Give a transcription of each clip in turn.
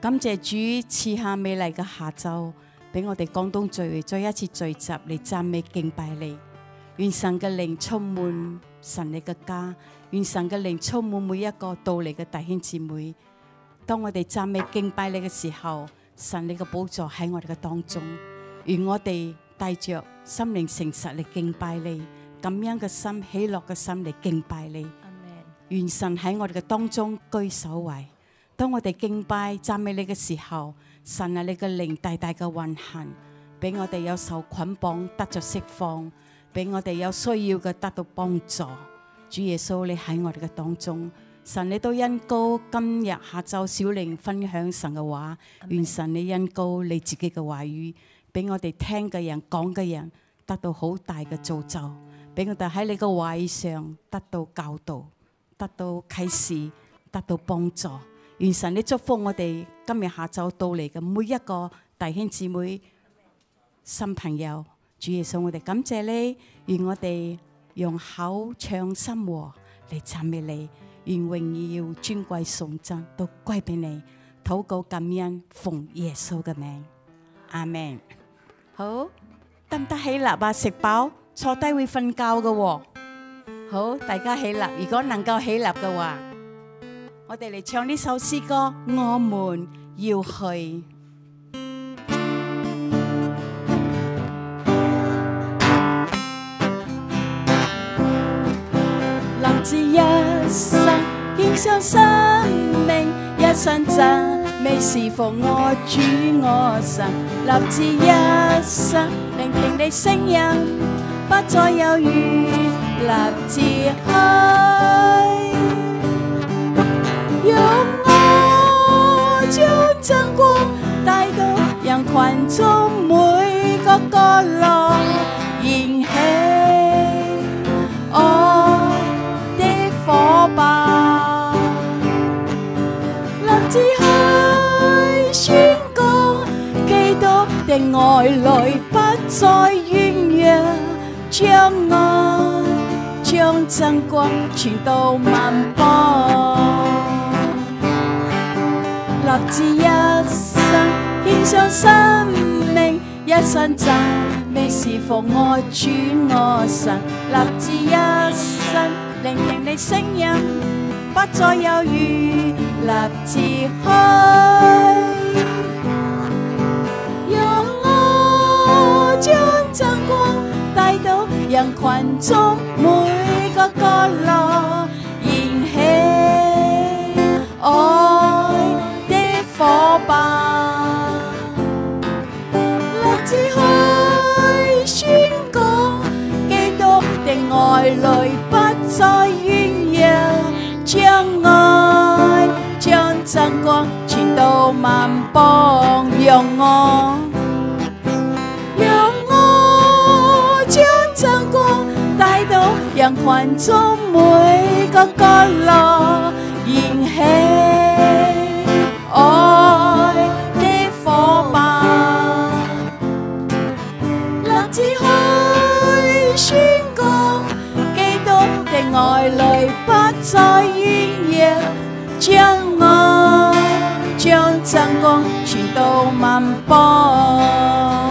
感謝主賜下美麗嘅下晝，俾我哋廣東聚會再一次聚集嚟讚美敬拜你。願神嘅靈充滿神你嘅家，願神嘅靈充滿每一個到嚟嘅弟兄姊妹。當我哋讚美敬拜你嘅時候，神你嘅寶座喺我哋嘅當中。願我哋帶着心靈誠實嚟敬拜你，感恩嘅心、喜樂嘅心嚟敬拜你。願神喺我哋嘅當中居首位。當我哋敬拜讚美你嘅時候，神啊，你嘅靈大大嘅運行，俾我哋有受捆綁得着釋放，俾我哋有需要嘅得到幫助。主耶穌，你喺我哋嘅當中，神你都恩膏今日下晝小靈分享神嘅話，願神你恩膏你自己嘅話語，俾我哋聽嘅人講嘅人得到好大嘅造就，俾我哋喺你嘅話語上得到教導，得到啟示，得到幫助。願神你祝福我哋今日下晝到嚟嘅每一個弟兄姊妹、新朋友。主耶穌，我哋感謝你，願我哋用口唱心和嚟讚美你，願榮耀尊貴崇讚都歸俾你。禱告感恩，奉耶穌嘅名，阿們。好，得唔得起立啊？食飽坐低會瞓覺嘅喎。好，大家起立。如果能夠起立嘅話，我哋嚟唱呢首詩歌，我們要去。立志一生獻上生命，一生讚美侍奉我主我神。立志一生聆聽你聲音，不再猶豫，立志去。讓我將真光帶到人群中每個角落，燃起愛的火把，立志去宣講基督的愛侶不再軟弱，將愛將真光傳到萬邦。立志一生獻上生命，一生讚美侍奉我主我神。立志一生聆聽你聲音，不再猶豫，立志去。讓我將真光帶到人群中每個角落，燃起愛火把，立志去宣講基督的愛侶不再軟弱，將愛將真光傳到萬邦。讓我將真光帶到人群中每個角落，燃起愛的火把，立志去宣講基督的愛侶不再軟弱，將愛將真光傳到萬邦。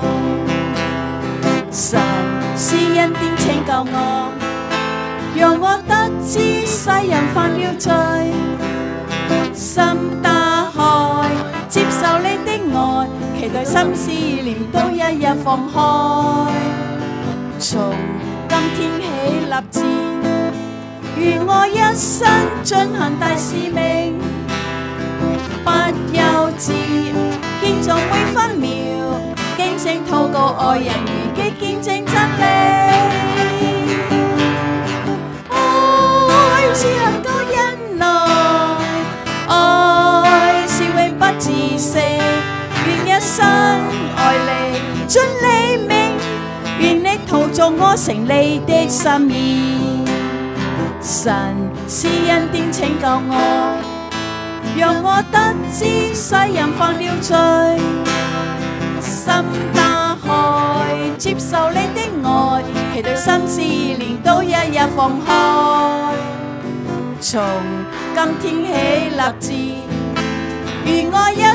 神是恩典拯救我，讓我得知世人犯了罪，心打開，接受你的愛，期待心思念都一日放開。從今天起立志，願我一生進行大使命，不休止，建造每分秒，警醒禱告愛人如己，見證真理。愛是能夠忍耐，愛是永不自息，願一生愛你盡你命，願你陶造我成你的心意。神是恩典拯救我，讓我得知世人犯了罪，心打開，接受你的愛，期待心思念都一日放開。從今天起立志，願我一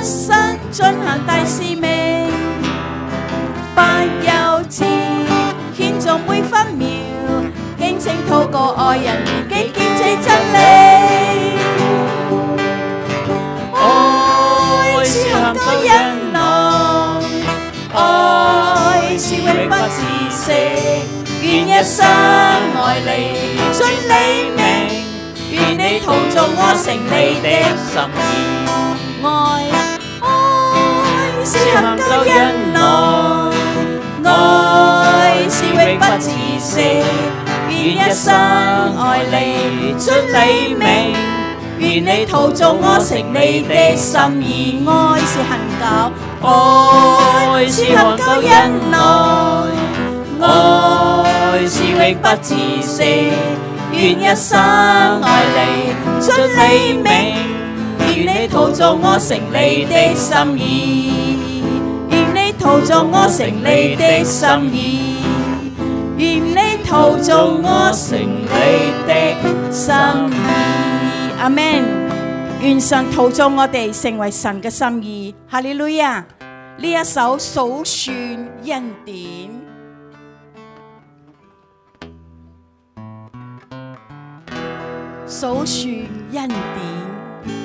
進行大使命，不幼稚，獻頌每分秒，敬請禱告愛人如己，見證真理。愛是恆久忍耐，愛是永不止息，願一生愛你，遵你命，願你陶造我成你的心意。愛是恆久忍耐，愛是永不止息，願一生愛你，遵你命，願你陶造我成你的心意。愛是恆久，愛是恆久忍耐，愛是永不止息，願一生愛你，遵你命，願你陶造我成你的心意，願你陶造我成你的心意，願你陶造我成你的心意。阿們。願神陶造我哋成為神嘅心意。哈利路亞！呢一首數算恩典，數算恩典，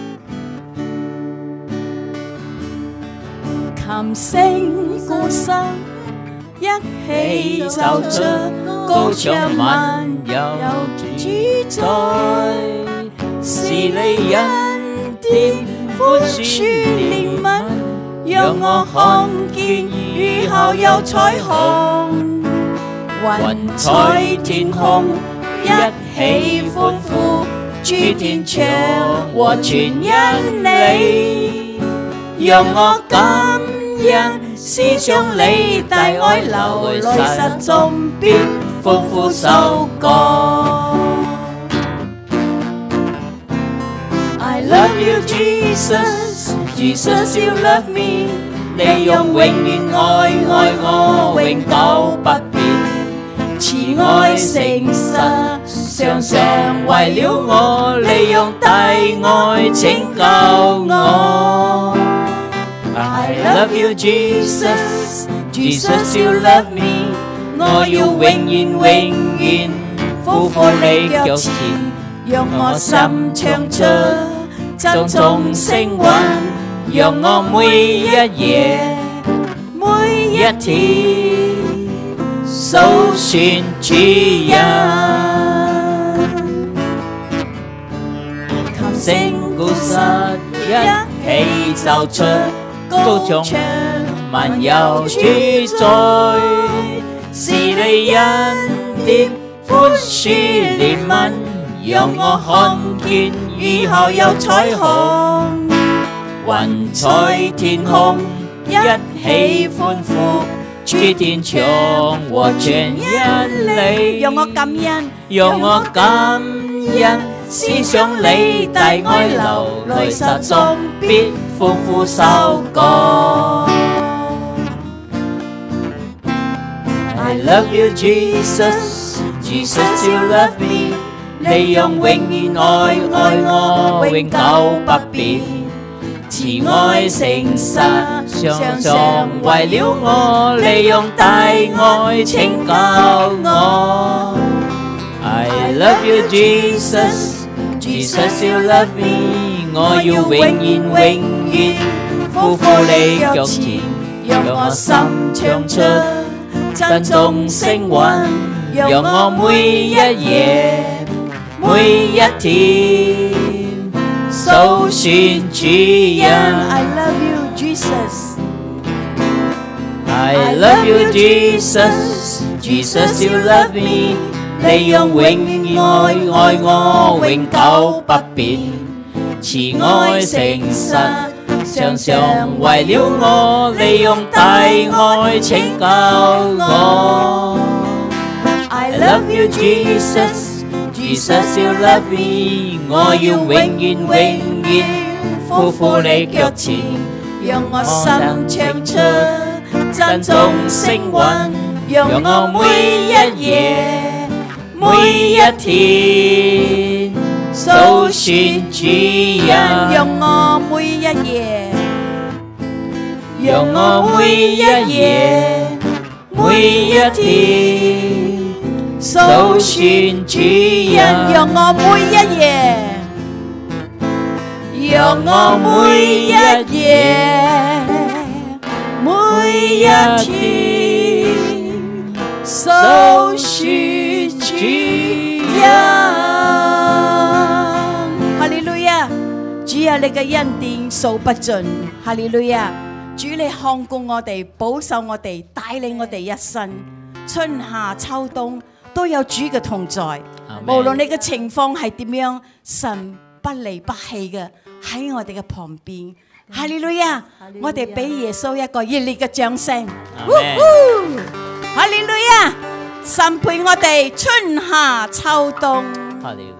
琴聲鼓聲一起奏出，高唱萬有主宰，是你恩典寬恕憐憫，讓我看見雨後有彩虹，雲彩天空一起歡呼，諸天唱和全因你，讓我感恩思想你大愛流來實中必豐富收割。I love you, Jesus, Jesus, you love me。你用永遠愛愛我，永久不變，慈愛誠實，常常為了我，你用大愛拯救我。I love you, Jesus, Jesus, you love me。我要永遠永遠俯伏你腳前，讓我心唱出珍重聲韻，讓我每一夜每一天數算主恩，琴聲鼓瑟一起奏出，高唱萬有主宰，是你恩典寬恕憐憫，讓我看見雨後有彩虹，雲彩天空一起歡呼，諸天唱和全因你，讓我感恩，讓我感恩，思想你大愛流來實中必豐富收割。I love you, Jesus, Jesus, you love me。你用永遠愛愛我，永久不變，慈愛誠實，常常為了我，你用大愛拯救我。I love you, Jesus, Jesus, you love me。我要永遠永遠俯伏你腳前，讓我心唱出珍重聲韻，讓我每一夜每一天數算主恩。I love you, Jesus. I love you, Jesus. Jesus, you love me。你用永遠愛愛我，永久不變，慈愛誠實，常常為了我，你用大愛拯救我。I love you, Jesus.Jesus, you love me。我要永遠永遠俯伏你腳前，讓我心唱出珍重聲韻，讓我每一夜每一天數算主恩，讓我每一夜讓我每一夜每一天數算主恩， 讓我每一夜，讓我每一夜每一天數算主恩。哈利路亞！主啊，你嘅恩典數不盡。哈利路亞！主你看顧我哋，保守我哋，帶領我哋一生，春夏秋冬都有主嘅同在。無論你嘅情況係點樣，神不離不棄嘅喺我哋嘅旁邊。哈利路亞！我哋俾耶穌一個熱烈嘅掌聲。哈利路亞！神陪我哋春夏秋冬。 哈利路亞。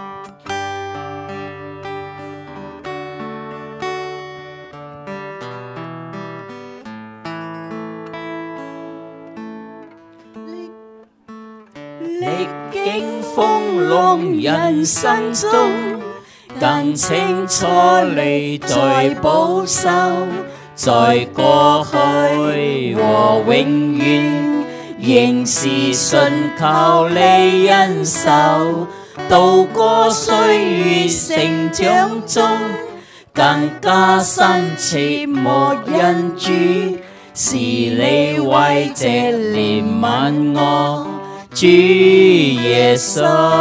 歷經風浪人生中，更清楚你在保守，在過去和永遠，仍是信靠你恩手，渡過歲月成長中，更加深切莫因主，是你為這憐憫我。主耶穌，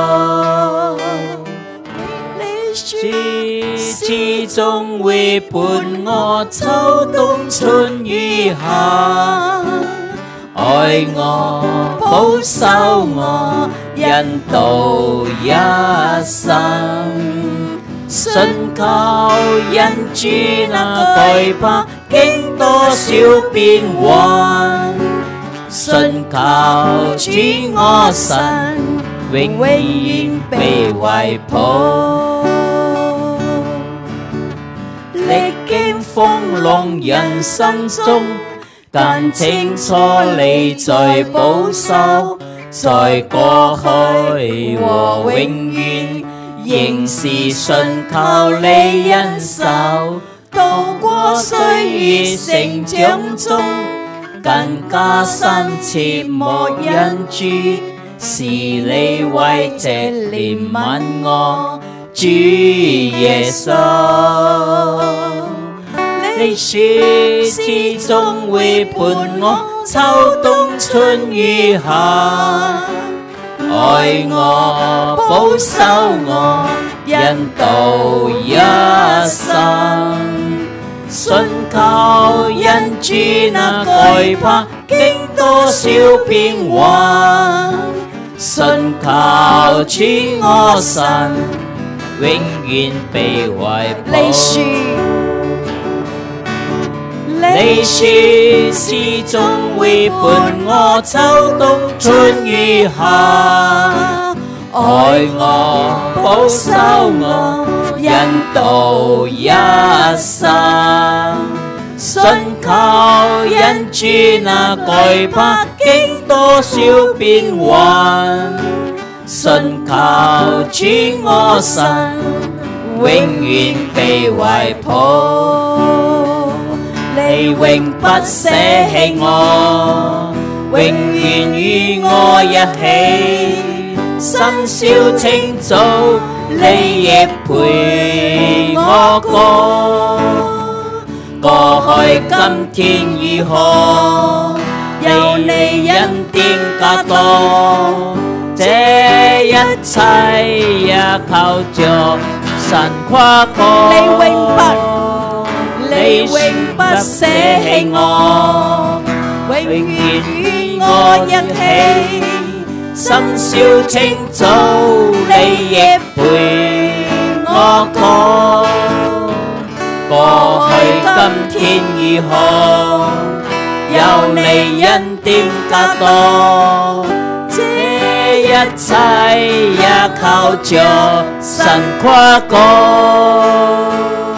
你始終會伴我秋冬春雨夏，愛我保守我，引導一生，信靠因主那懼怕，經多少變幻。信靠主我神，永遠被懷抱。歷經風浪人生中，更清楚你在保守，在過去和永遠，仍是信靠你恩手，渡過歲月成長中。更加深切莫因主，是你為這憐憫我，主耶穌。你說始終會伴我秋冬春雨夏，愛我保守我，引導一生。信靠因主那懼怕，經多少變幻，信靠主我神，永遠被懷抱。你說始終會伴我秋冬春雨夏，愛我保守我，引導一生，信靠因主那懼怕，經多少變幻，信靠主我神，永遠被懷抱。你永不捨棄我，永遠與我一起，深宵清早你亦陪我過。過去今天如何，有你恩典加多，這一切也靠着神跨過。你永不捨棄我，永遠與我一起，深宵清早你亦陪我過。過去今天如何，有你恩典加多，這一切也靠着神跨過。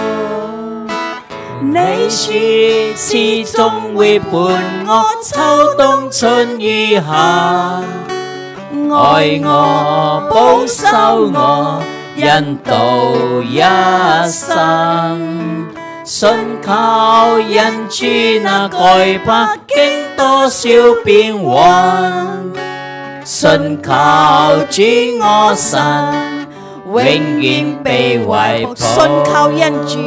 你說始終會伴我秋冬春雨夏，愛我保守我，引導一生， 信靠恩主那改百經多少變幻，信靠主我神，永遠被懷抱。 信靠恩主，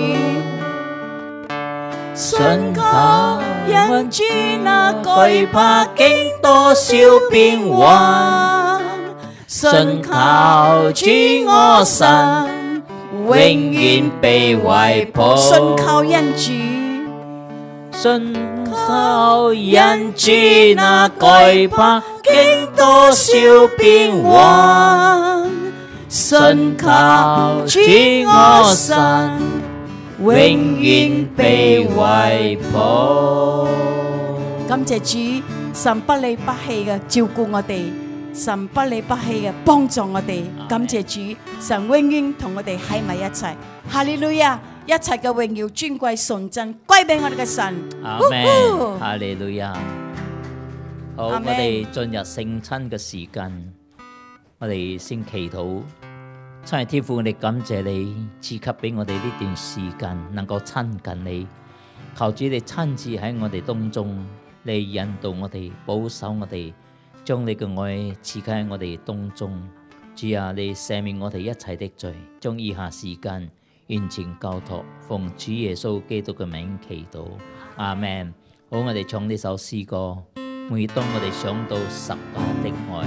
信靠恩主那改百經多少變幻，信靠主我神，永遠被懷抱。 信靠恩主， 信靠恩主那改百經多少變幻，信靠主我神，永遠被懷抱。 感謝主，神不離不棄嘅照顧我哋，神不離不棄嘅幫助我哋。感謝主，神永遠同我哋喺埋一齊。哈利路亞！一切嘅榮耀、尊貴、純真歸俾我哋嘅神。 阿們，哈利路亞。好，我哋進入聖餐嘅時間，我哋先祈禱。親愛天父，我哋感謝你賜給俾我哋呢段時間，能夠親近你。求主你親自喺我哋當中，你引導我哋，保守我哋，將你嘅愛賜給喺我哋當中。主啊，你赦免我哋一切的罪，將以下時間完全交託，奉主耶穌基督嘅名祈禱，阿們。好，我哋唱呢首詩歌。每當我哋想到十架的愛，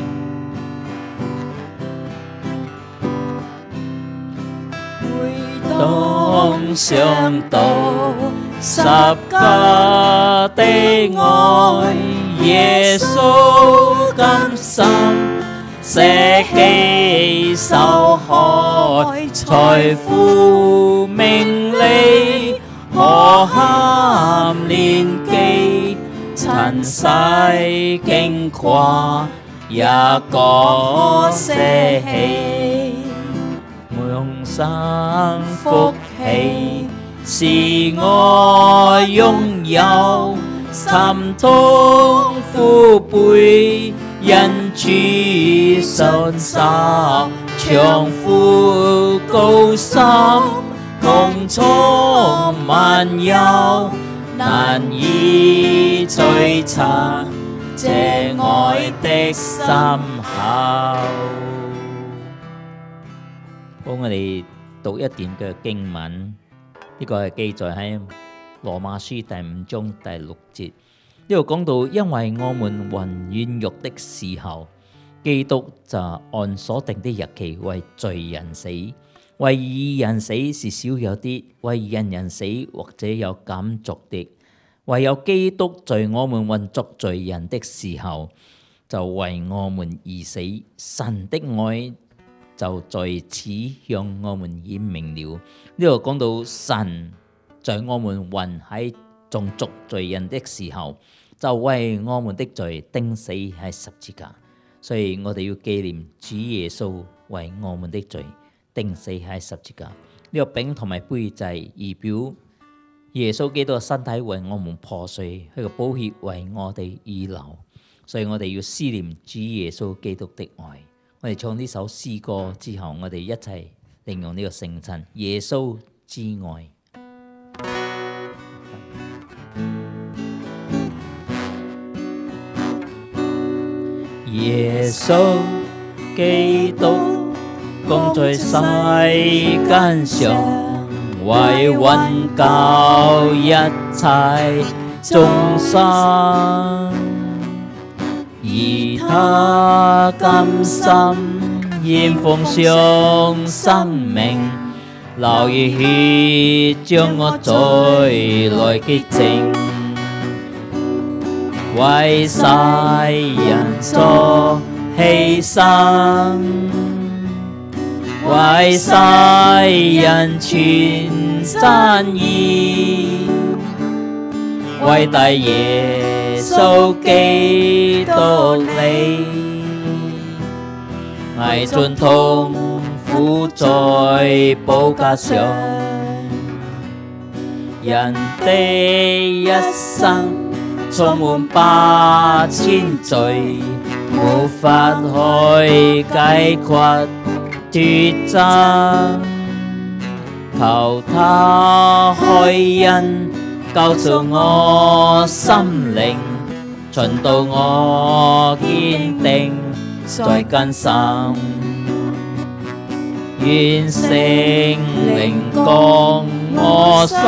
每當想到十架的愛，耶穌甘心捨己受害，財富名利可堪連記，塵世經過也覺捨棄，永生福氣是我擁有，沉痛苦背因主信心，長闊高深共充萬有，難以璀璨這愛的深厚。好，我哋讀一段嘅經文，呢個係記載喺羅馬書第5章第6節。呢度講到，因為我們還軟弱的時候，基督就按所定的日期為罪人死。為義人死是少有啲，為人死或者有減足的。唯有基督在我們還作罪人的時候，就為我們而死。神的愛就在此向我們顯明了。呢度講到神在我們還喺仲作罪人的時候，就為我們的罪釘死喺十字架。所以我哋要紀念主耶穌為我們的罪釘死喺十字架。呢個餅同埋杯就係預表耶穌基督嘅身體為我們破碎，佢個寶血為我哋預流。所以我哋要思念主耶穌基督的愛。我哋唱呢首詩歌之後，我哋一齊領用呢個聖餐，耶穌之愛。耶穌基督降在世間上，為挽救一切眾生，而他甘心獻奉上生命，流熱血將我罪來潔淨，為世人作犧牲，為世人傳真義，為大耶穌基督你，挨盡痛苦在寶架上，人的一生充滿8000罪，無法去解決脫爭， 求他開恩救贖我心靈，循導我堅定在根深。願聖靈降我心，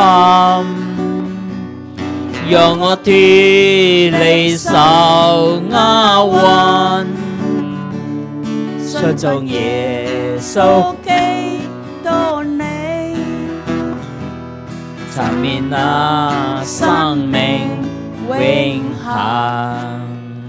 讓我脫離受壓鬱，信從耶穌基督你， 尋遍那生命永恆。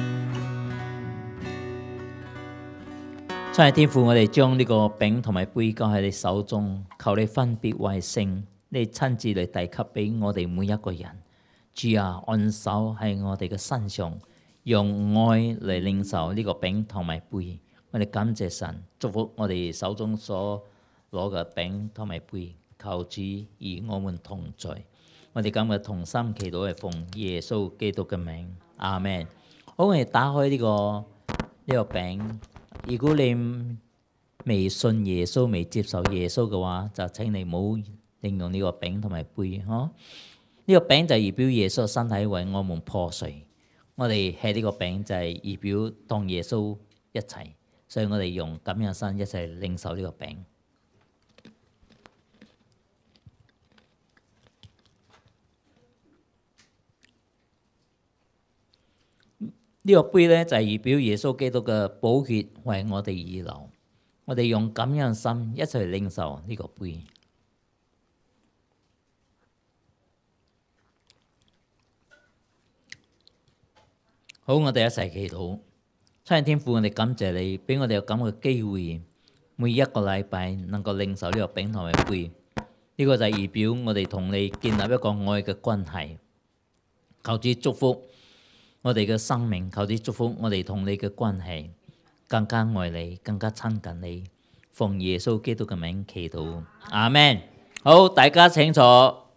親愛天父，我哋將呢個餅同埋杯交喺你手中，求你分別為聖，你親自嚟遞給俾我哋每一個人。主啊，按手喺我哋嘅身上，用愛嚟領受呢個餅同埋杯。我哋感謝神，祝福我哋手中所攞嘅餅同埋杯，求主與我們同在。我哋今日同心祈禱係奉耶穌基督嘅名，阿們。好，我哋打開呢個餅。如果你未信耶穌、未接受耶穌嘅話，就請你唔好應用呢個餅同埋杯。呢個餅就係預表耶穌身體為我們破碎，我哋吃呢個餅就係預表當耶穌一齊，所以我哋用感恩心一齊領受呢個餅。呢個杯咧就係預表耶穌基督嘅寶血為我哋而流，我哋用感恩心一齊領受呢個杯。好，我哋一齊祈禱。親愛天父，我哋感謝你，俾我哋有咁嘅機會，每一個禮拜能夠領受呢個餅同埋杯。呢個就係預表我哋同你建立一個愛嘅關係。求主祝福我哋嘅生命，求主祝福我哋同你嘅關係，更加愛你，更加親近你。奉耶穌基督嘅名祈禱，阿們。好，大家請坐。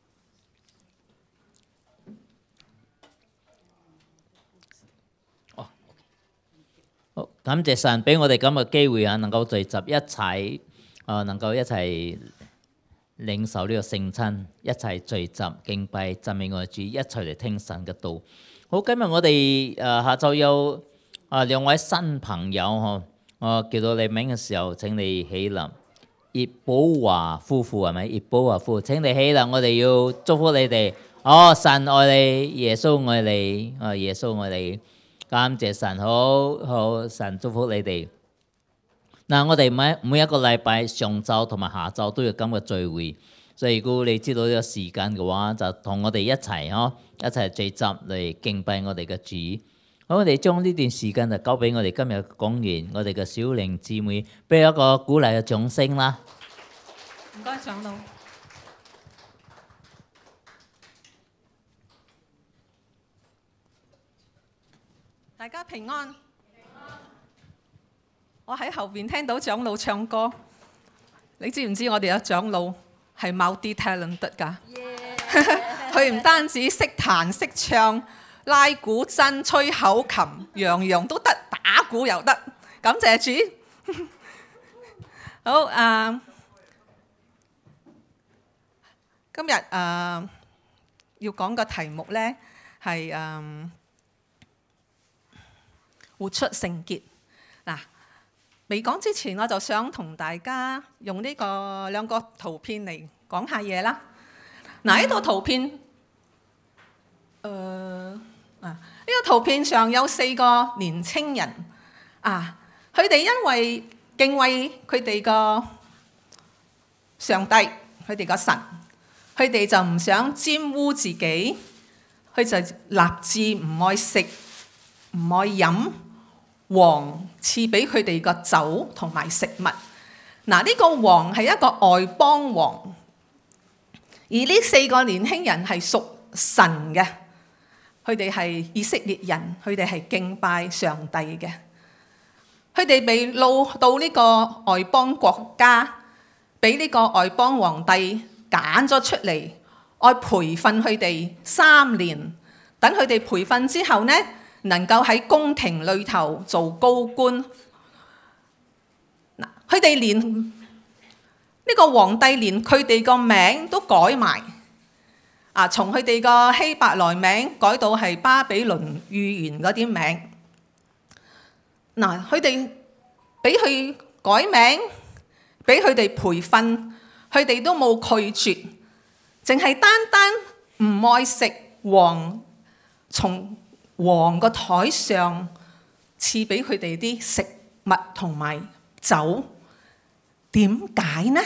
好，感謝神俾我哋咁嘅機會啊，能夠聚集一齊，能夠一齊領受呢個聖餐，一齊聚集敬拜讚美我哋主，一齊嚟聽神嘅道。好，今日我哋下晝有兩位新朋友我叫到你名嘅時候，請你起立。葉寶華夫婦係咪？葉寶華夫婦，請你起立，我哋要祝福你哋。神愛你，耶穌愛你，耶穌愛你，感謝神，好，神祝福你哋。嗱，我哋每一個禮拜上晝同埋下晝都有咁嘅聚會，所以如果你知道呢個時間嘅話，就同我哋一齊一齊聚集嚟敬拜我哋嘅主。好，我哋將呢段時間就交俾我哋今日講員，我哋嘅小玲姊妹，俾一個鼓勵嘅掌聲啦。 唔該，長老。大家平安。我喺後邊聽到長老唱歌，你知唔知我哋有長老係 multi-talented 㗎？佢唔單止識彈識唱、拉古箏、吹口琴，樣樣都得，打鼓又得。感謝主。好今日要講個題目呢係活出聖潔。嗱，未講之前，我就想同大家用呢個兩個圖片嚟講下嘢啦。嗱，呢套圖片，呢個圖片上有4個年青人佢哋因為敬畏佢哋個上帝，佢哋個神，佢哋就唔想沾污自己，佢就立志唔愛食，唔愛飲王賜俾佢哋個酒同埋食物。呢個王係一個外邦王，而呢4個年輕人係屬神嘅，佢哋係以色列人，佢哋係敬拜上帝嘅。佢哋被擄到呢個外邦國家，俾呢個外邦皇帝揀咗出嚟，愛培訓佢哋3年，等佢哋培訓之後呢，能夠喺宮廷裏頭做高官。佢哋連呢個皇帝連佢哋個名都改埋，從佢哋個希伯來名改到係巴比倫語言嗰啲名。嗱，佢哋俾佢改名，俾佢哋培訓，佢哋都冇拒絕，淨係單單唔愛食從王個台上賜俾佢哋啲食物同埋酒。點解呢？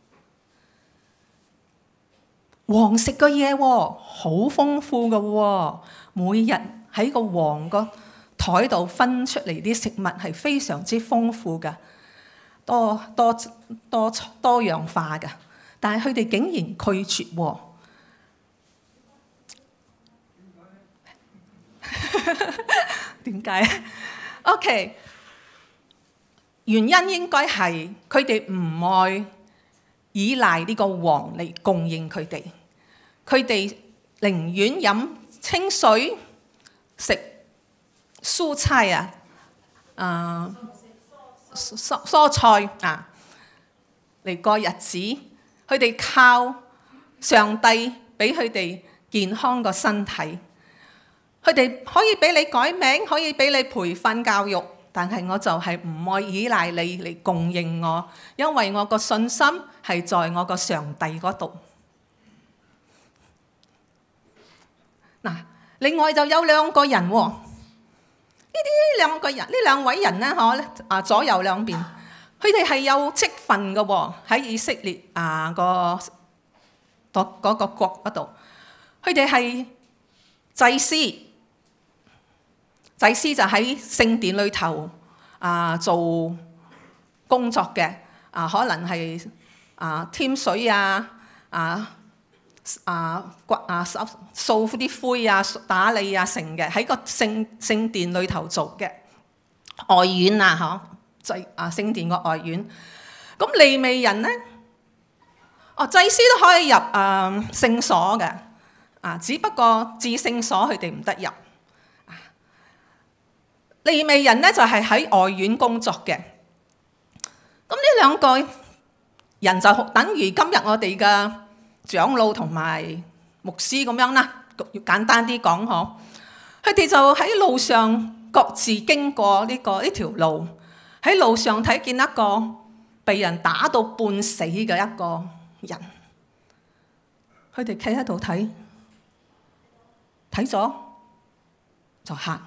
王食嘅嘢好豐富嘅喎，每日喺個王個台度分出嚟啲食物係非常之豐富嘅，多樣化嘅。但係佢哋竟然拒絕喎。點解？OK。原因應該係佢哋唔愛依賴呢個王嚟供應佢哋，佢哋寧願飲清水、食蔬菜蔬菜嚟過日子。佢哋靠上帝俾佢哋健康個身體，佢哋可以俾你改名，可以俾你培訓教育。但係我就係唔愛依賴你嚟供應我，因為我個信心係在我個上帝嗰度。嗱，另外就有兩個人喎，呢兩位人咧，左右兩邊，佢哋係有職分嘅喎，喺以色列嗰個國嗰度，佢哋係祭司。祭司就喺聖殿裏頭做工作嘅，可能係添水掃啲灰打理成嘅，喺個聖殿裏頭做嘅外院聖殿個外院。咁利未人咧，祭司都可以入聖所嘅，只不過至聖所佢哋唔得入。利未人咧就係喺外院工作嘅。咁呢兩個人就等於今日我哋嘅長老同埋牧師咁樣啦。簡單啲講嗬，佢哋就喺路上各自經過呢條路，喺路上睇見一個被人打到半死嘅一個人，佢哋企喺度睇咗就行。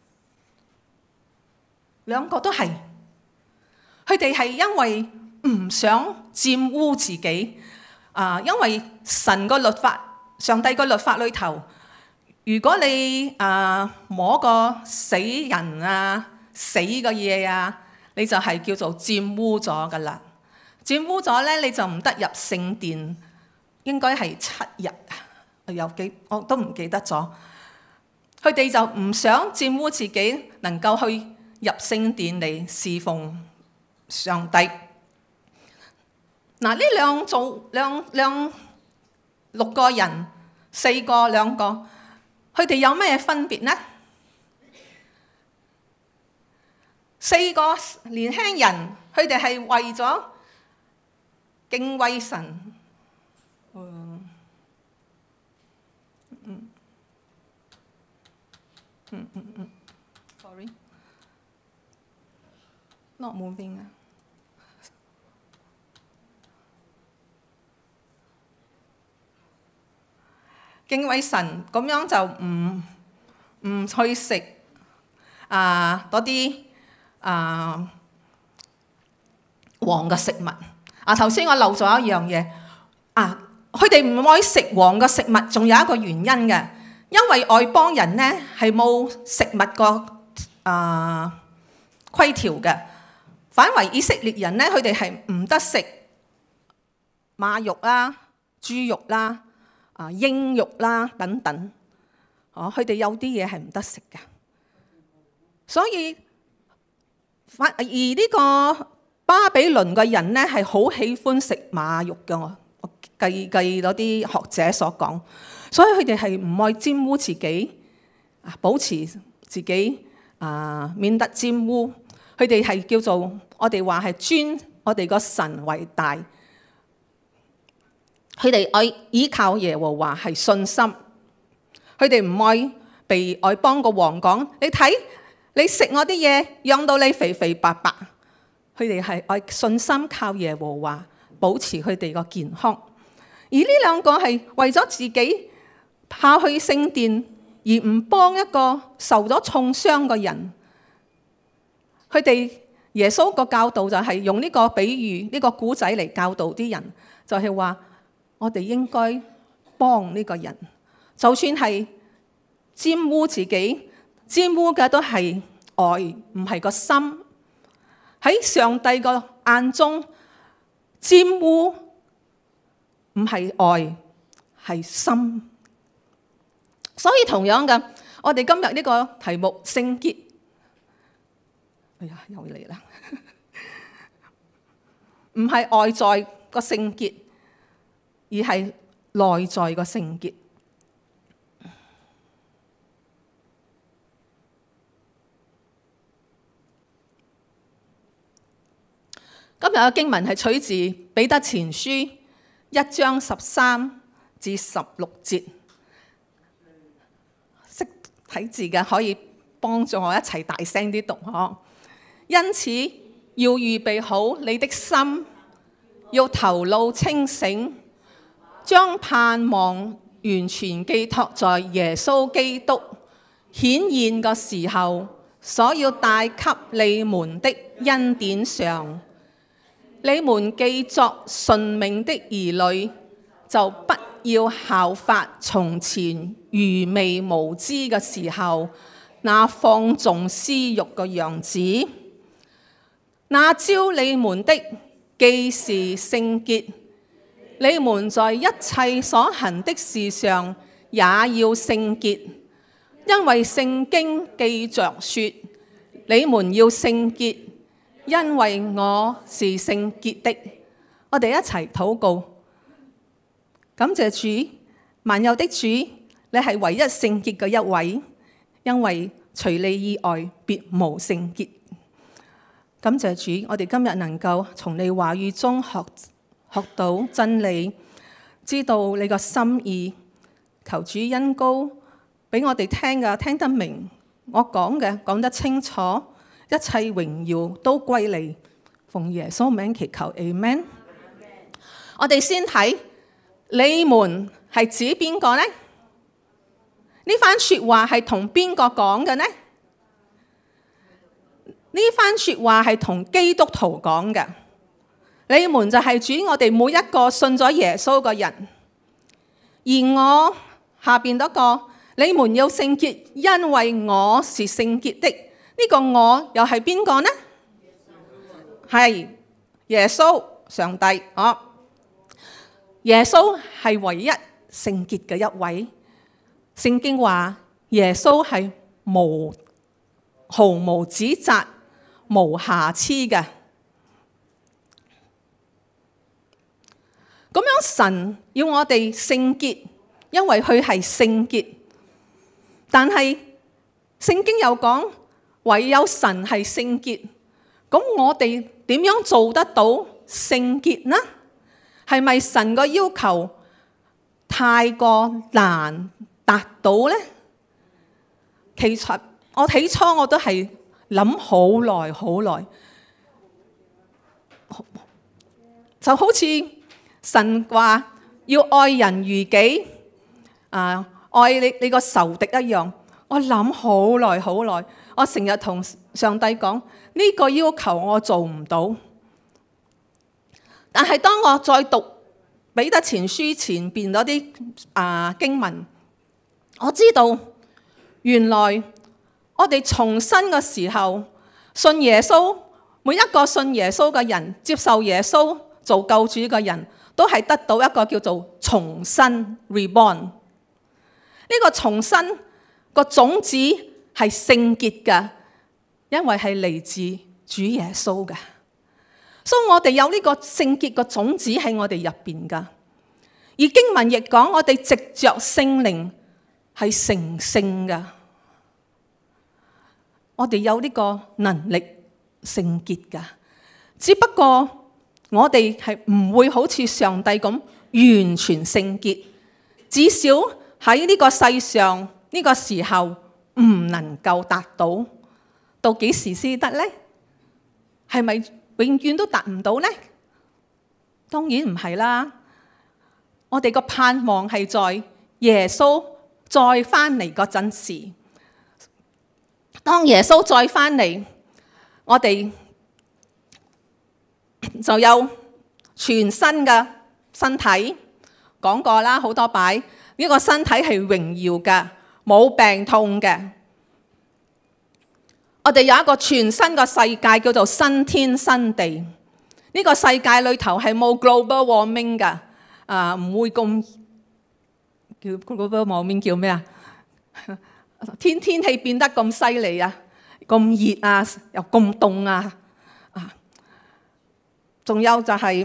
兩個都係，佢哋係因為唔想玷污自己，因為神個律法、上帝個律法裏頭，如果你摸個死人死嘅嘢你就係叫做玷污咗噶啦。玷污咗咧，你就唔得入聖殿，應該係7日，我都唔記得咗。佢哋就唔想玷污自己，能夠去入聖殿嚟侍奉上帝。嗱，呢6個人，4個2個，佢哋有咩分別呢？4個年輕人，佢哋係為咗敬畏神。Sorry。Not moving 敬畏神咁樣就唔去食嗰啲黃嘅食物。頭先我漏咗一樣嘢佢哋唔愛食黃嘅食物，仲有一個原因嘅，因為外邦人咧係冇食物個規條嘅。反為以色列人咧，佢哋係唔得食馬肉啦、豬肉啦、鷹肉啦等等。佢哋有啲嘢係唔得食嘅。所以而呢個巴比倫嘅人咧係好喜歡食馬肉嘅。我計嗰啲學者所講，所以佢哋係唔愛玷污自己，保持自己免得玷污。佢哋係叫做我哋話係尊我哋個神為大， 佢哋愛依靠耶和華係信心，佢哋唔愛被外邦個王講，你睇你食我啲嘢，養到你肥肥白白。佢哋係愛信心靠耶和華保持佢哋個健康。而呢兩個係為咗自己跑去聖殿，而唔幫一個受咗重傷嘅人。佢哋耶穌個教導就係用呢個比喻，呢個古仔嚟教導啲人，就係話我哋應該幫呢個人，就算係玷污自己，玷污嘅都係愛，唔係個心。喺上帝個眼中，玷污唔係愛，係心。所以同樣嘅，我哋今日呢個題目聖潔，哎呀又嚟啦，唔係外在個聖潔，而係內在個聖潔。今日嘅經文係取自彼得前書1章13至16節。識睇字嘅可以幫助我一齊大聲啲讀嗬。因此要預備好你的心，要頭腦清醒，將盼望完全寄託在耶穌基督顯現嘅時候所要帶給你們的恩典上。你們既作順命的兒女，就不要效法從前愚昧無知嘅時候那放縱私慾嘅樣子。那召你們的既是聖潔，你們在一切所行的事上也要聖潔，因為聖經記着說，你們要聖潔，因為我是聖潔的。我哋一齊禱告，感謝主，萬有的主，你係唯一聖潔嘅一位，因為除你以外別無聖潔。感謝主，我哋今日能夠從你話語中學到真理，知道你個心意。求主恩膏俾我哋聽得明，我講嘅講得清楚，一切榮耀都歸你。奉耶穌名祈求 Amen。 我哋先睇你們係指邊個呢？呢番說話係同邊個講嘅呢？呢番說話係同基督徒講嘅。你們就係指我哋每一個信咗耶穌嘅人。而我下邊嗰個，你們要聖潔，因為我是聖潔的。呢個我又係邊個呢？係耶穌上帝。耶穌係唯一聖潔嘅一位。聖經話耶穌係毫無指責、無瑕疵嘅。咁樣神要我哋聖潔，因為佢係聖潔。但係聖經又講，唯有神係聖潔。咁我哋點樣做得到聖潔呢？係咪神個要求太過難達到呢？其實我起初我都係諗好耐，就好似神話要愛人如己，愛你個仇敵一樣。我諗好耐，我成日同上帝講，呢個要求我做唔到。但係當我再讀彼得前書前邊嗰啲經文，我知道原來我哋重生嘅時候，信耶穌，每一個信耶穌嘅人，接受耶穌做救主嘅人，都係得到一個叫做重生 reborn。呢個重生個種子係聖潔嘅，因為係嚟自主耶穌嘅。所以我哋有呢個聖潔嘅種子喺我哋入邊噶。而經文亦講，我哋藉着聖靈係成聖噶。我哋有呢個能力聖潔噶，只不過我哋係唔會好似上帝咁完全聖潔，至少喺呢個世上呢個時候唔能夠達到，到幾時先得呢？係咪永遠都達唔到呢？當然唔係啦。我哋個盼望係在耶穌再翻嚟嗰陣時，當耶穌再翻嚟，我哋就有全新嘅身體。講過啦，好多擺呢個身體係榮耀嘅，冇病痛嘅。我哋有一個全新嘅世界，叫做新天新地。呢個世界裏頭係冇 global warming 㗎，唔會咁叫 global warming 叫咩啊？天氣變得咁犀利啊，咁熱啊，又咁凍啊，仲有就係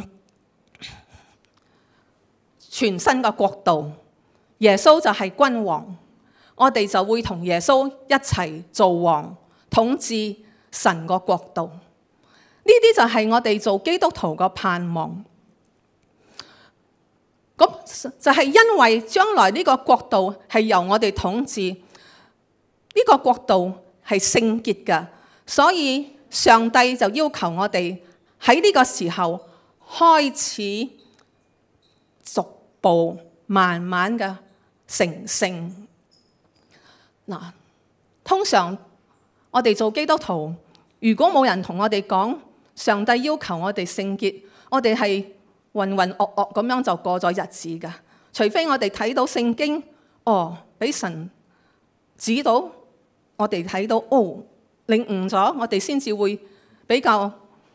全新嘅國度，耶穌就係君王，我哋就會同耶穌一齊做王，統治神個國度。呢啲就係我哋做基督徒個盼望。咁就係因為將來呢個國度係由我哋統治，呢個國度係聖潔嘅，所以上帝就要求我哋喺呢個時候開始逐步慢慢嘅成聖。嗱，通常我哋做基督徒，如果冇人同我哋講上帝要求我哋聖潔，我哋係渾渾噩噩咁樣就過咗日子㗎。除非我哋睇到聖經，俾神指到我哋睇到，領悟咗，我哋先至會比較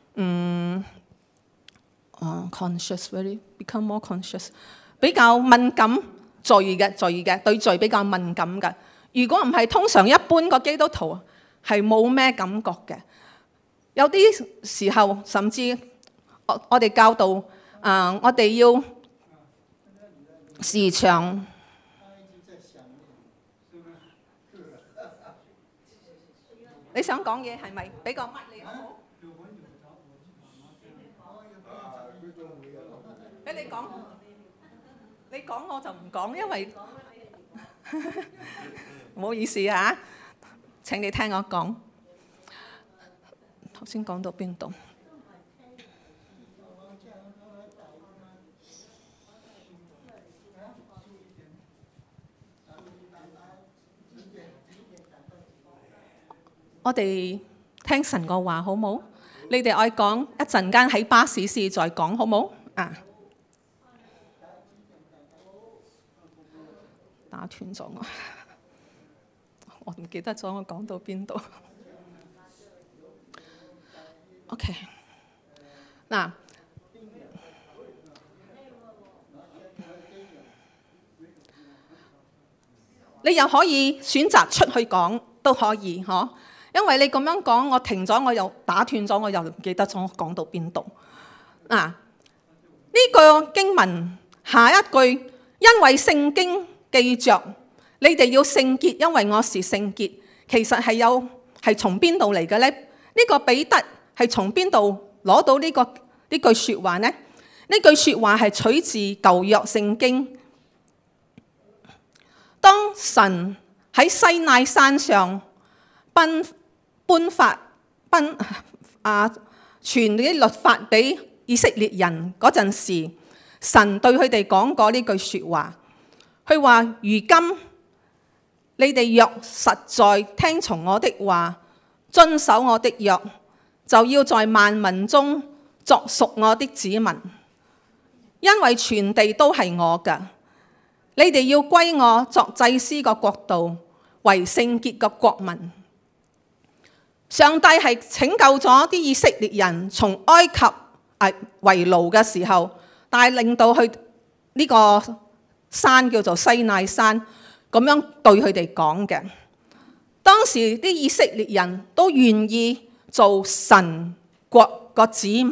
conscious，really become more conscious， 比較敏感罪嘅，對罪比較敏感嘅。如果唔係，通常一般個基督徒係冇咩感覺嘅。有啲時候甚至我哋教導我哋要時常你想講嘢係咪俾個麥你好？俾你講，你講我就唔講，因為唔好意思啊，請你聽我講。頭先講到邊度？我哋聽神個話好冇？你哋愛講一陣間喺巴士時再講好冇？打斷咗我唔記得咗我講到邊度。OK， 嗱，你又可以選擇出去講都可以，嗬。因為你咁樣講，我停咗，我又打斷咗，我又唔記得咗我講到邊度。呢個經文下一句，因為聖經記着你哋要聖潔，因為我是聖潔。其實係從邊度嚟嘅呢？呢個彼得係從邊度攞到呢句説話呢？呢句説話係取自舊約聖經。當神喺西奈山上傳啲律法俾以色列人嗰陣時，神對佢哋講過呢句説話。佢話：如今你哋若實在聽從我的話，遵守我的約，就要在萬民中作屬我的子民，因為全地都係我嘅。你哋要歸我作祭司個國度，為聖潔嘅國民。上帝係拯救咗啲以色列人從埃及為奴嘅時候，帶領到去呢個山叫做西奈山，咁樣對佢哋講嘅。當時啲以色列人都願意做神國個子民。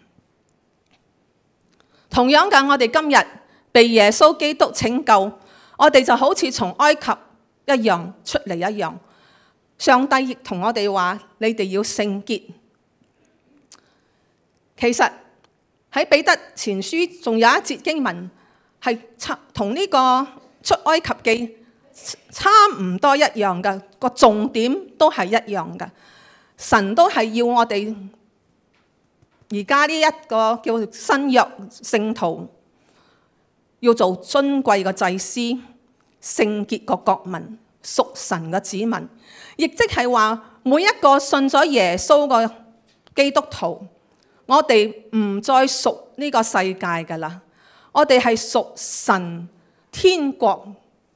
同樣嘅，我哋今日被耶穌基督拯救，我哋就好似從埃及一樣出嚟一樣。上帝亦同我哋話：你哋要聖潔。其實喺彼得前書仲有一節經文係同呢個出埃及記差唔多一樣嘅，個重點都係一樣嘅。神都係要我哋而家呢一個叫新約聖徒要做尊貴嘅祭司、聖潔嘅國民、屬神嘅子民，亦即係話每一個信咗耶穌嘅基督徒，我哋唔再屬呢個世界噶啦，我哋係屬神天國，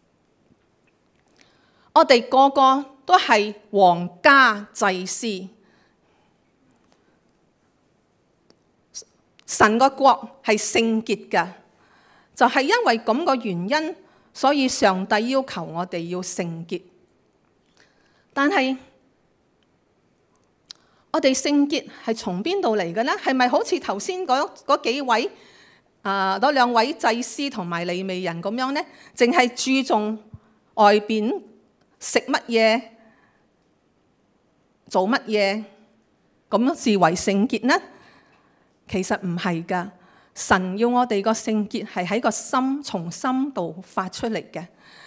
我哋個個都係皇家祭司。神個國係聖潔嘅，就係因為咁個原因，所以上帝要求我哋要聖潔。但係我哋聖潔係從邊度嚟嘅呢？係咪好似頭先嗰幾位嗰兩位祭司同埋利未人咁樣呢？淨係注重外邊食乜嘢、做乜嘢，咁視為聖潔呢？其實唔係㗎，神要我哋個聖潔係喺個心，從心度發出嚟嘅。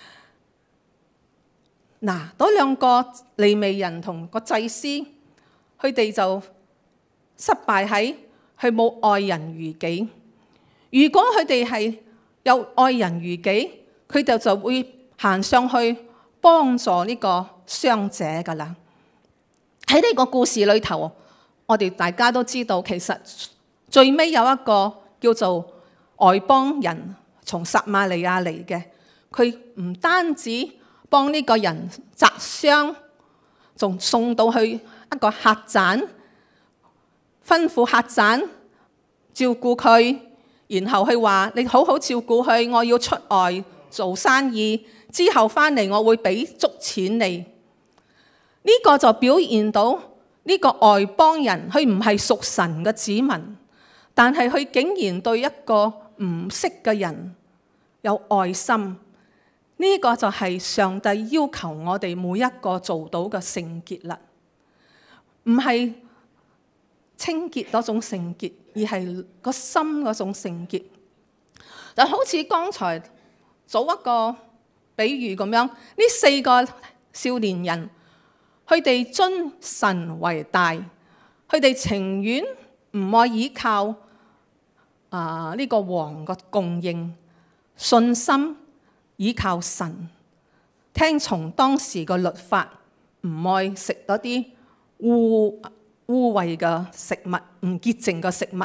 嗱，嗰兩個利未人同個祭司，佢哋就失敗喺佢冇愛人如己。如果佢哋係有愛人如己，佢哋就會行上去幫助呢個傷者㗎啦。喺呢個故事裏頭，我哋大家都知道，其實最尾有一個叫做外邦人從撒瑪利亞嚟嘅，佢唔單止幫呢個人紮傷，仲送到去一個客棧，吩咐客棧照顧佢，然後佢話你好好照顧佢，我要出外做生意，之後翻嚟我會俾足錢你。呢個就表現到呢個外邦人，佢唔係屬神嘅子民。但係佢竟然對一個唔識嘅人有愛心，呢個就係上帝要求我哋每一個做到嘅聖潔啦。唔係清潔嗰種聖潔，而係個心嗰種聖潔。就好似剛才做一個比喻咁樣，呢四個少年人，佢哋尊神為大，佢哋情願唔愛依靠呢個王嘅供應，信心依靠神，聽從當時嘅律法，唔愛食嗰啲污穢嘅食物，唔潔淨嘅食物。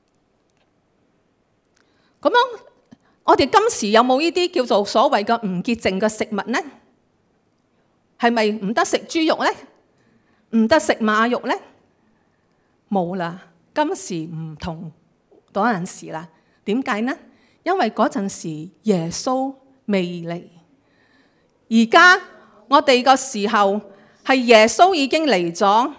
咁樣，我哋今時有冇呢啲叫做所謂嘅唔潔淨嘅食物呢？係咪唔得食豬肉呢？唔得食馬肉呢？冇啦，今時唔同嗰陣時啦。點解呢？因為嗰陣時耶穌未嚟。而家我哋個時候係耶穌已經嚟咗，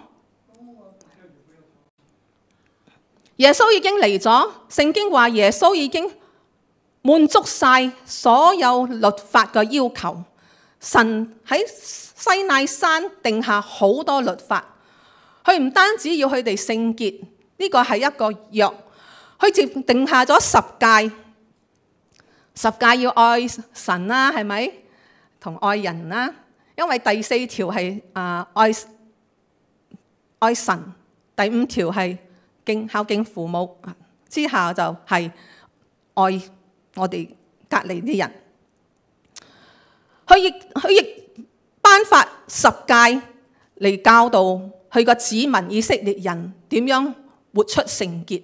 耶穌已經嚟咗。聖經話耶穌已經滿足晒所有律法嘅要求。神喺西奈山定下好多律法，佢唔單止要佢哋聖潔，呢個係一個約，佢就定下咗10誡。10誡要愛神啦，係咪？同愛人啦，因為第4條係愛神，第5條係孝敬父母，之下就係愛我哋隔離啲人。佢亦頒發10誡嚟教導佢個子民以色列人點樣活出聖潔，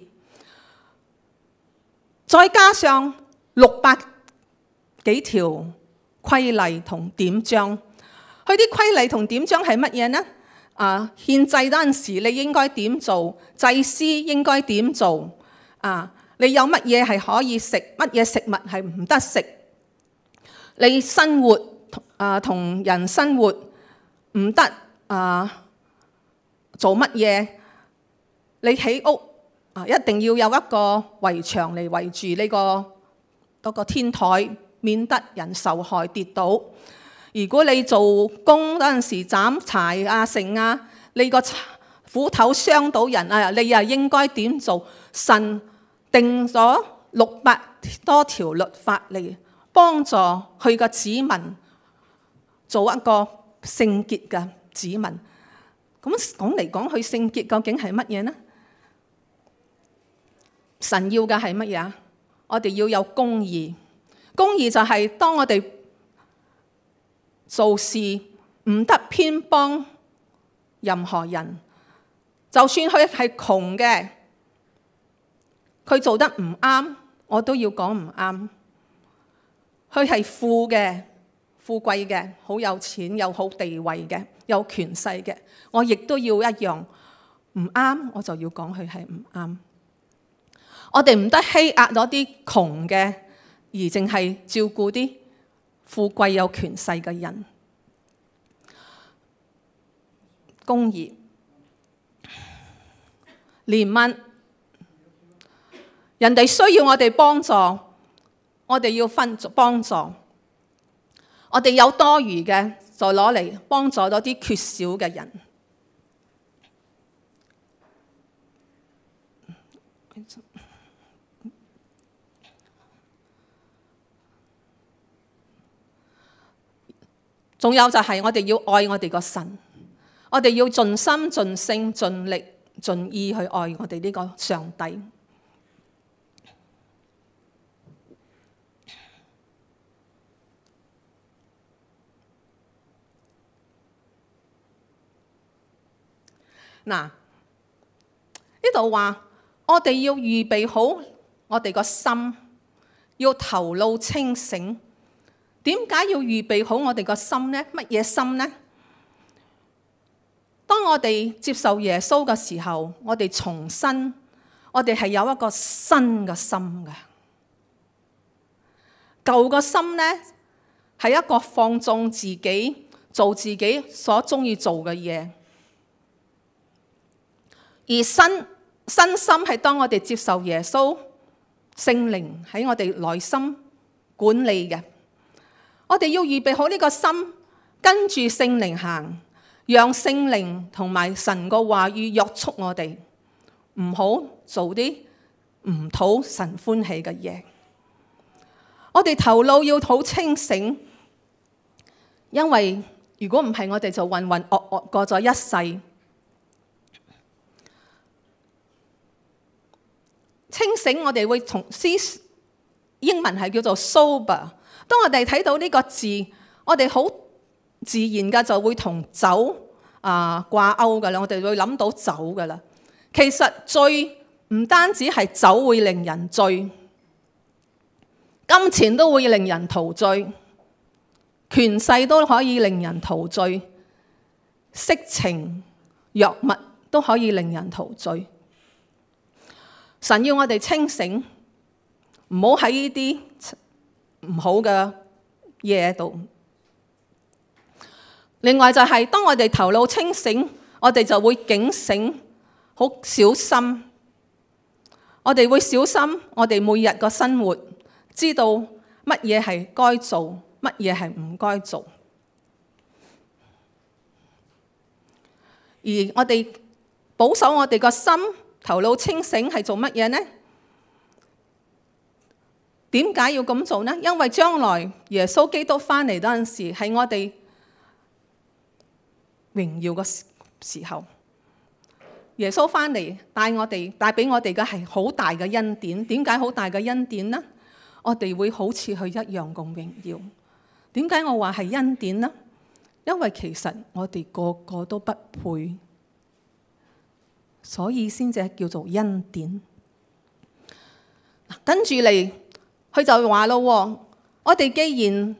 再加上600幾條規例同典章。佢啲規例同典章係乜嘢呢？獻祭嗰陣時你應該點做？祭司應該點做？你有乜嘢係可以食？乜嘢食物係唔得食？你生活同人生活唔得做乜嘢？你起屋一定要有一個圍牆嚟圍住呢嗰個天台，免得人受害跌倒。如果你做工嗰陣時斬柴剩你個斧頭傷到人你又應該點做？神定咗600多條律法嚟幫助佢嘅子民做一個聖潔嘅子民。咁講嚟講去，聖潔究竟係乜嘢呢？神要嘅係乜嘢？我哋要有公義。公義就係當我哋做事唔得偏幫任何人，就算佢係窮嘅，佢做得唔啱，我都要講唔啱。佢係富貴嘅，好有錢，有好地位嘅，有權勢嘅，我亦都要一樣唔啱，我就要講佢係唔啱。我哋唔得欺壓嗰啲窮嘅，而淨係照顧啲富貴有權勢嘅人。公義、憐憫，人哋需要我哋幫助，我哋要幫助。我哋有多餘嘅就攞嚟幫助嗰啲缺少嘅人。仲有就係我哋要愛我哋個神，我哋要盡心盡性盡力盡意去愛我哋呢個上帝。嗱，呢度話我哋要預備好我哋個心，要頭腦清醒。點解要預備好我哋個心呢？乜嘢心呢？當我哋接受耶穌嘅時候，我哋重生，我哋係有一個新嘅心嘅。舊個心呢，係一個放縱自己，做自己所中意做嘅嘢。而新心係當我哋接受耶穌，聖靈喺我哋內心管理嘅。我哋要預備好呢個心，跟住聖靈行，讓聖靈同埋神個話語約束我哋，唔好做啲唔討神歡喜嘅嘢。我哋頭腦要好清醒，因為如果唔係，我哋就渾渾噩噩過咗一世。清醒，我哋會從英文係叫做 sober。當我哋睇到呢個字，我哋好自然嘅就會同酒掛鈎㗎啦。我哋會諗到酒㗎啦。其實醉唔單止係酒會令人醉，金錢都會令人陶醉，權勢都可以令人陶醉，色情、藥物都可以令人陶醉。神要我哋清醒，唔好喺呢啲唔好嘅嘢度。另外就係當我哋頭腦清醒，我哋就會警醒，好小心。我哋會小心我哋每日個生活，知道乜嘢係該做，乜嘢係唔該做。而我哋保守我哋個心，頭腦清醒係做乜嘢呢？點解要咁做呢？因為將來耶穌基督翻嚟嗰陣時，係我哋榮耀嘅時候。耶穌翻嚟帶俾我哋嘅係好大嘅恩典。點解好大嘅恩典呢？我哋會好似佢一樣咁榮耀。點解我話係恩典呢？因為其實我哋個個都不配，所以先至叫做恩典。跟住嚟，佢就話咯，我哋既然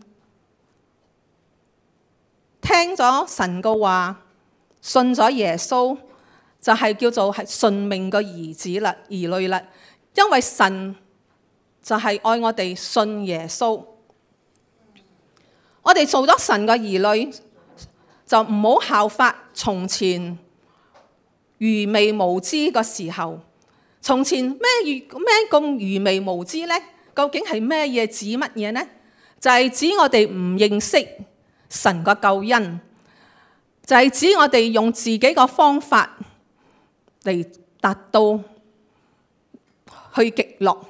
聽咗神嘅話，信咗耶穌，就係叫做係順命嘅兒子啦、兒女啦。因為神就係愛我哋信耶穌，我哋做咗神嘅兒女，就唔好效法從前愚昧無知嘅時候。從前咩咁愚昧無知呢？究竟係咩嘢？指乜嘢呢？就係指我哋唔認識神嘅救恩，就係指我哋用自己嘅方法嚟達到去樂，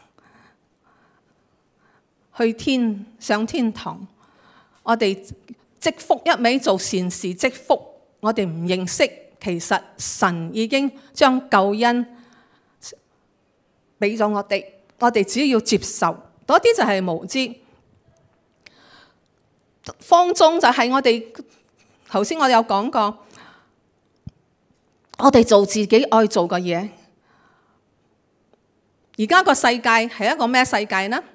上天堂。我哋積福一味做善事積福，我哋唔認識，其實神已經將救恩俾咗我哋只要接受，嗰啲就係無知。放縱就係我哋頭先我有講過，我哋做自己愛做嘅嘢。而家個世界係一個咩世界呢？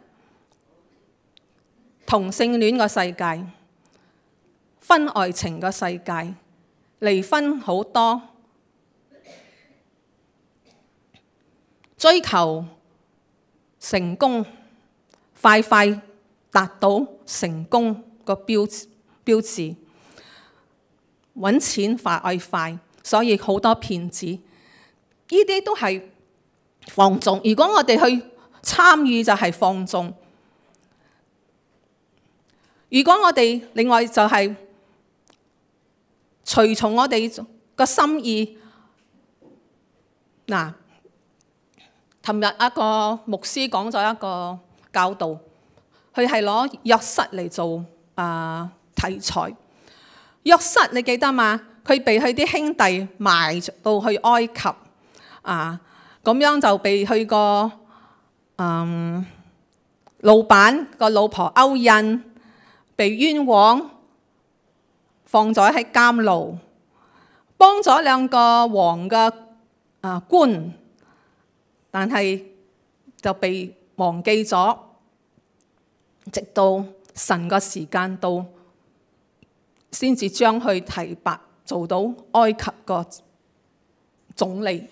同性戀嘅世界，婚外情嘅世界，離婚好多，追求成功，快達到成功個標誌，揾錢快，所以好多騙子，呢啲都係放縱。如果我哋去參與就係放縱。如果我哋另外就係隨從我哋個心意，嗱，琴日一個牧師講咗一個教導，佢係攞約瑟嚟做題材。約瑟你記得嘛？佢被佢啲兄弟賣到去埃及，咁樣就被佢個老闆個老婆勾引。被冤枉，放咗喺監牢，幫咗兩個王嘅官，但係就被忘記咗，直到神個時間到，先至將佢提拔做到埃及個總理。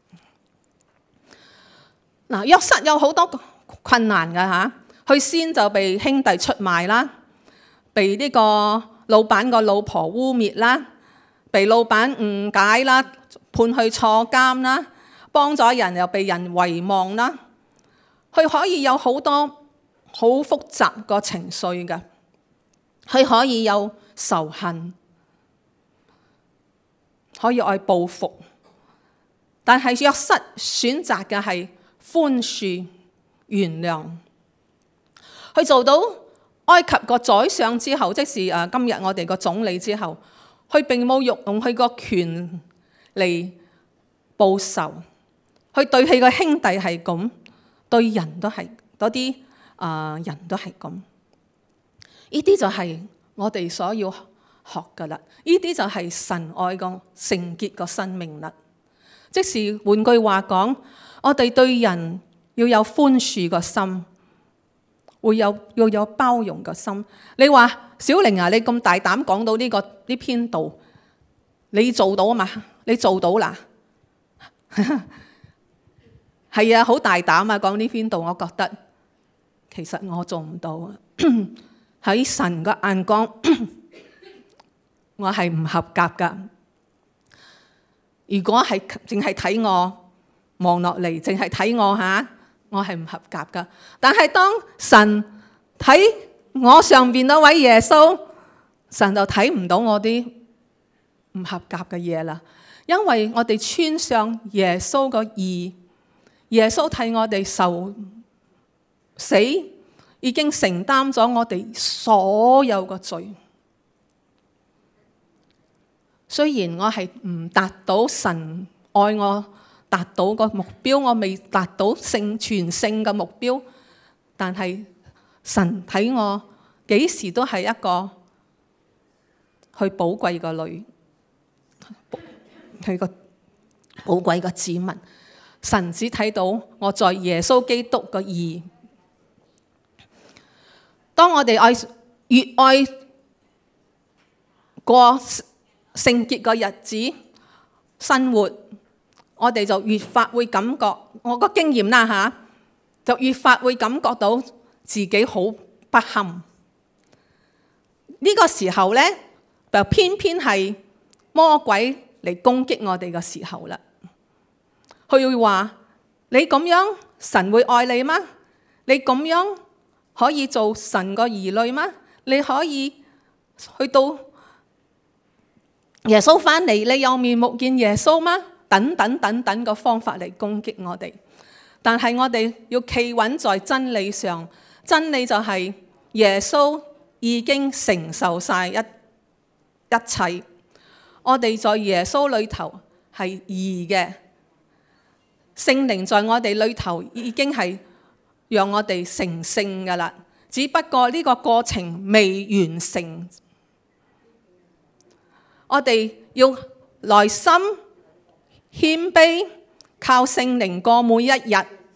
嗱，約瑟有好多困難㗎嚇，佢先就被兄弟出賣啦。被呢個老闆個老婆污蔑啦，被老闆誤解啦，判去坐監啦，幫咗人又被人遺忘啦，佢可以有好多好複雜個情緒嘅，佢可以有仇恨，可以愛報復，但係約瑟選擇嘅係寬恕、原諒，佢做到埃及個宰相之後，即是今日我哋個總理之後，佢並冇用佢個權嚟報仇，佢對佢個兄弟係咁，對人都係嗰啲人都係咁。呢啲就係我哋所要學噶啦，呢啲就係神愛個聖潔個生命啦。即是換句話講，我哋對人要有寬恕個心。要有包容嘅心。你話小玲啊，你咁大膽講到呢篇道，你做到啊嘛？你做到啦？係啊，好大膽啊！講呢篇道，我覺得其實我做唔到啊。喺神嘅眼光，我係唔合格噶。如果係淨係睇我望落嚟，淨係睇我嚇。我係唔合格噶，但係當神睇我上邊嗰位耶穌，神就睇唔到我啲唔合格嘅嘢啦。因為我哋穿上耶穌個義，耶穌替我哋受死，已經承擔咗我哋所有嘅罪。雖然我係唔達到神愛我，達到個目標，我未達到全勝嘅目標，但係神睇我幾時都係一個去寶貴嘅女，係個寶貴嘅子民。神只睇到我在耶穌基督嘅義。當我哋越愛過聖潔嘅日子生活，我哋就越發會感覺，我個經驗啦嚇，就越發會感覺到自己好不堪。呢個時候咧，就偏偏係魔鬼嚟攻擊我哋嘅時候啦。佢會話：你咁樣，神會愛你嗎？你咁樣可以做神個兒女嗎？你可以去到耶穌翻嚟，你有面目見耶穌嗎？等等等等個方法嚟攻擊我哋。 但係我哋要企穩在真理上，真理就係耶穌已經承受晒一切，我哋在耶穌裏頭係義嘅，聖靈在我哋裏頭已經係讓我哋成聖噶啦，只不過呢個過程未完成，我哋要耐心謙卑，靠聖靈過每一日，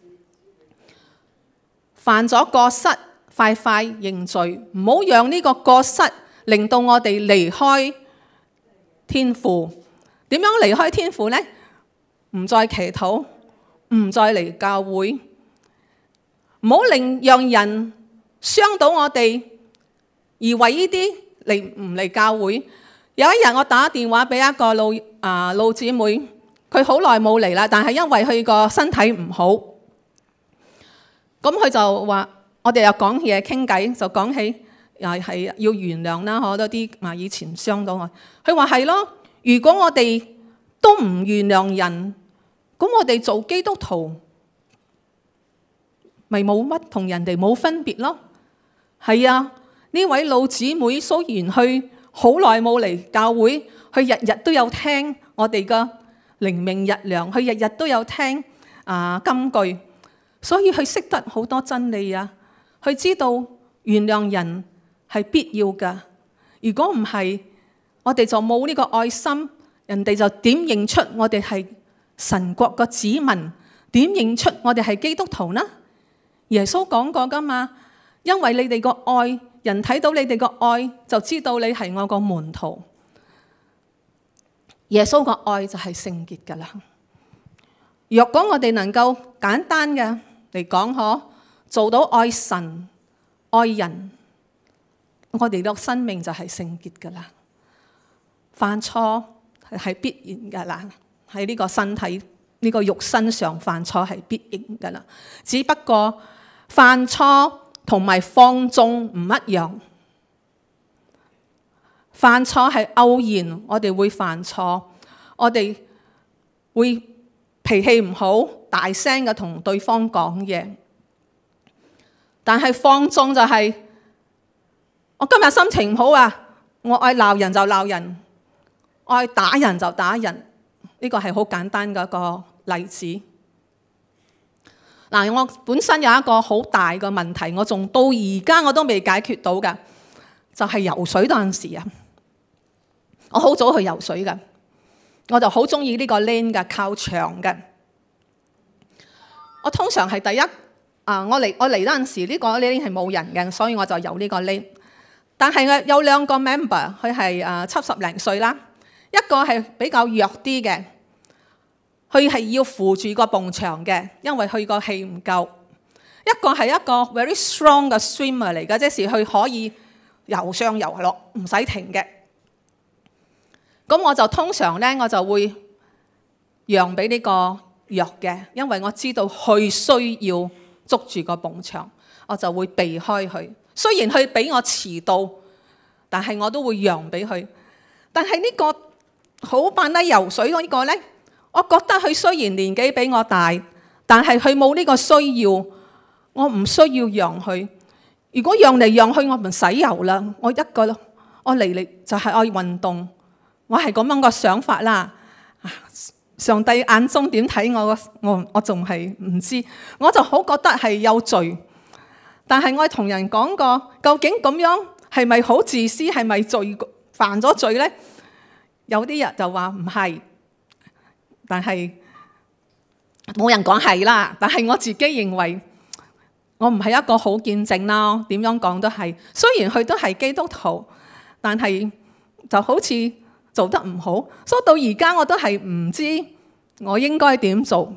犯咗過失快快認罪，唔好讓呢個過失令到我哋離開天父。點樣離開天父呢？唔再祈禱，唔再嚟教會，唔好讓人傷到我哋，而為呢啲唔嚟教會。有一日我打電話俾一個老姊妹，佢好耐冇嚟啦，但係因為佢個身體唔好，咁佢就話我哋又講嘢傾偈，就講起又係要原諒啦，好多啲以前傷到我。佢話係咯，如果我哋都唔原諒人，咁我哋做基督徒咪冇乜同人哋冇分別咯。係啊，呢位老姊妹雖然去好耐冇嚟教會，佢日日都有聽我哋嘅靈命日糧，佢日日都有聽金句，所以佢識得好多真理啊。佢知道原諒人係必要噶，如果唔係，我哋就冇呢個愛心，人哋就點認出我哋係神國嘅子民？點認出我哋係基督徒呢？耶穌講過噶嘛，因為你哋個愛，人睇到你哋個愛，就知道你係我個門徒。耶穌個愛就係聖潔噶啦。若果我哋能夠簡單嘅嚟講，做到愛神愛人，我哋個生命就係聖潔噶啦。犯錯係必然噶啦，喺呢個身體呢個肉身上犯錯係必然噶啦。只不過犯錯同埋放縱唔一樣。犯錯係偶然，我哋會犯錯，我哋會脾氣唔好，大聲嘅同對方講嘢。但係放縱就係我今日心情唔好啊，我愛鬧人就鬧人，愛打人就打人。呢個係好簡單嘅一個例子。嗱，我本身有一個好大嘅問題，我仲到而家我都未解決到嘅，就係游水嗰陣時啊。我好早去游水嘅，我就好中意呢個 lane 嘅，靠牆嘅。我通常係第一我嚟嗰陣時呢個 lane 係冇人嘅，所以我就游呢個 lane。但係有兩個 member， 佢係70零歲啦，一個係比較弱啲嘅，佢係要扶住個埲牆嘅，因為佢個氣唔夠。一個係一個 very strong 嘅 swimmer 嚟嘅，即是佢可以游上游落，唔使停嘅。咁我就通常咧，我就會讓俾呢個弱嘅，因為我知道佢需要捉住個埲牆，我就會避開佢。雖然佢比我遲到，但係我都會讓俾佢。但係呢個好扮得游水嗰個咧，我覺得佢雖然年紀比我大，但係佢冇呢個需要，我唔需要讓佢。如果讓嚟讓去，我唔使游啦。我嚟就係愛運動。我係咁樣個想法啦。上帝眼中點睇我仲係唔知。我就好覺得係有罪。但係我同人講過，究竟咁樣係咪好自私？係咪犯咗罪呢？有啲人就話唔係，但係冇人講係啦。但係我自己認為，我唔係一個好見證啦。點樣講都係，雖然佢都係基督徒，但係就好似做得唔好，所以到而家我都係唔知我應該點做。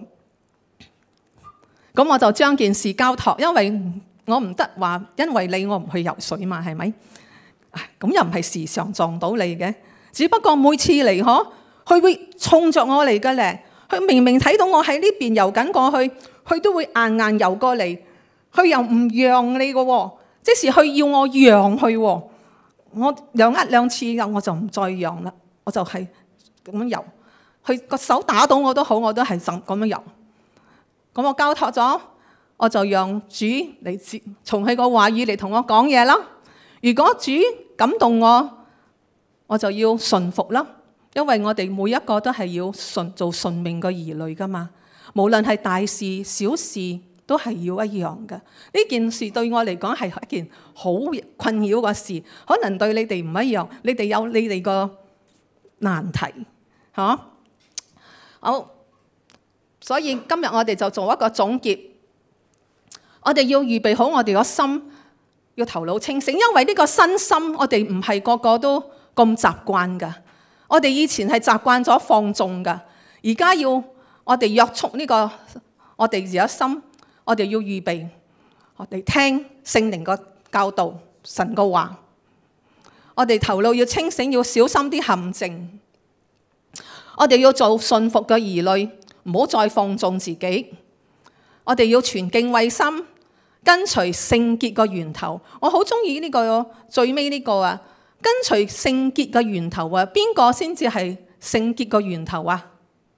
咁我就將件事交託，因為我唔得話，因為你我唔去游水嘛，係咪？咁又唔係時常撞到你嘅，只不過每次嚟佢會衝着我嚟嘅咧。佢明明睇到我喺呢邊游緊過去，佢都會硬游過嚟，佢又唔讓你嘅喎，即是佢要我讓佢喎。我讓一兩次我就唔再讓啦，我就係咁樣游。佢個手打到我都好，我都係咁樣游。 咁我交託咗，我就讓主嚟從佢個話語嚟同我講嘢啦。如果主感動我，我就要順服啦。因為我哋每一個都係要做順命嘅兒女噶嘛，無論係大事小事都係要一樣嘅。呢件事對我嚟講係一件好困擾嘅事，可能對你哋唔一樣，你哋有你哋個難題，嚇。好，所以今日我哋就做一個總結，我哋要預備好我哋個心，要頭腦清醒，因為呢個身心我哋唔係個個都咁習慣噶。我哋以前係習慣咗放縱噶，而家要我哋約束呢個我哋自己心，我哋要預備，我哋聽聖靈個教導，神個話，我哋頭腦要清醒，要小心啲陷阱，我哋要做順服嘅兒女，唔好再放縱自己，我哋要存敬畏心，跟隨聖潔個源頭。我好中意呢個最尾呢個啊！跟隨聖潔嘅源頭啊，邊個先至係聖潔嘅源頭啊？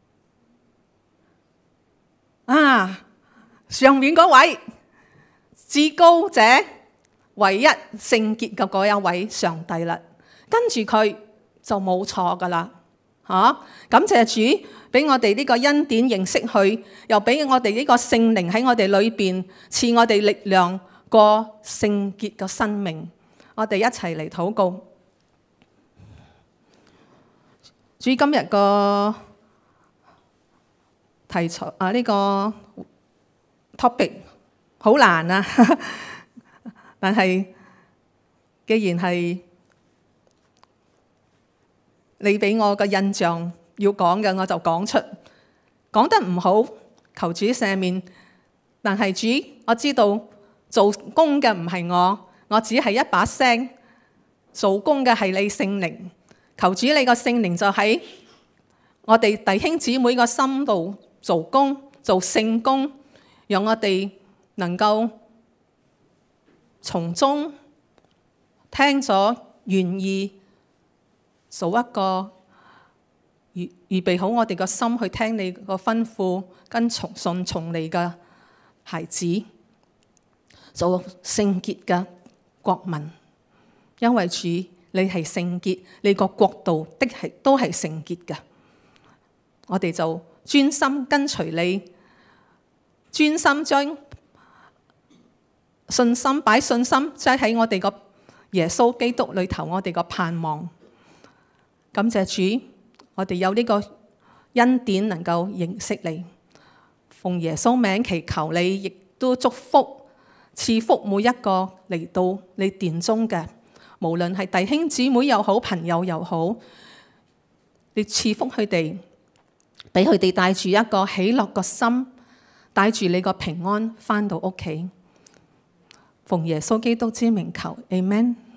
上面嗰位至高者，唯一聖潔嘅嗰一位上帝啦，跟住佢就冇錯噶啦。感謝主俾我哋呢個恩典認識佢，又俾我哋呢個聖靈喺我哋裏邊賜我哋力量過聖潔嘅生命。我哋一齊嚟禱告。主，今日個題材呢個 topic 好難啊，但係既然係你俾我個印象要講嘅，我就講出。講得唔好，求主赦免。但係主，我知道做工嘅唔係我只係一把聲，做工嘅係你聖靈。求主你個聖靈就喺我哋弟兄姊妹個心度做工，做聖工，讓我哋能夠從中聽咗，願意做一個預備好我哋個心去聽你個吩咐，跟順從你嘅孩子，做聖潔嘅國民。因為主你係聖潔，你個國度都係聖潔嘅。我哋就專心跟隨你，專心將信心擺信心，即係喺我哋個耶穌基督裏頭，我哋個盼望。感謝主，我哋有呢個恩典能夠認識你。奉耶穌名祈求你，亦都祝福賜福每一個嚟到你殿中嘅。無論係弟兄姊妹又好，朋友又好，你賜福佢哋，俾佢哋帶住一個喜樂個心，帶住你個平安返到屋企。奉耶穌基督之名求，Amen。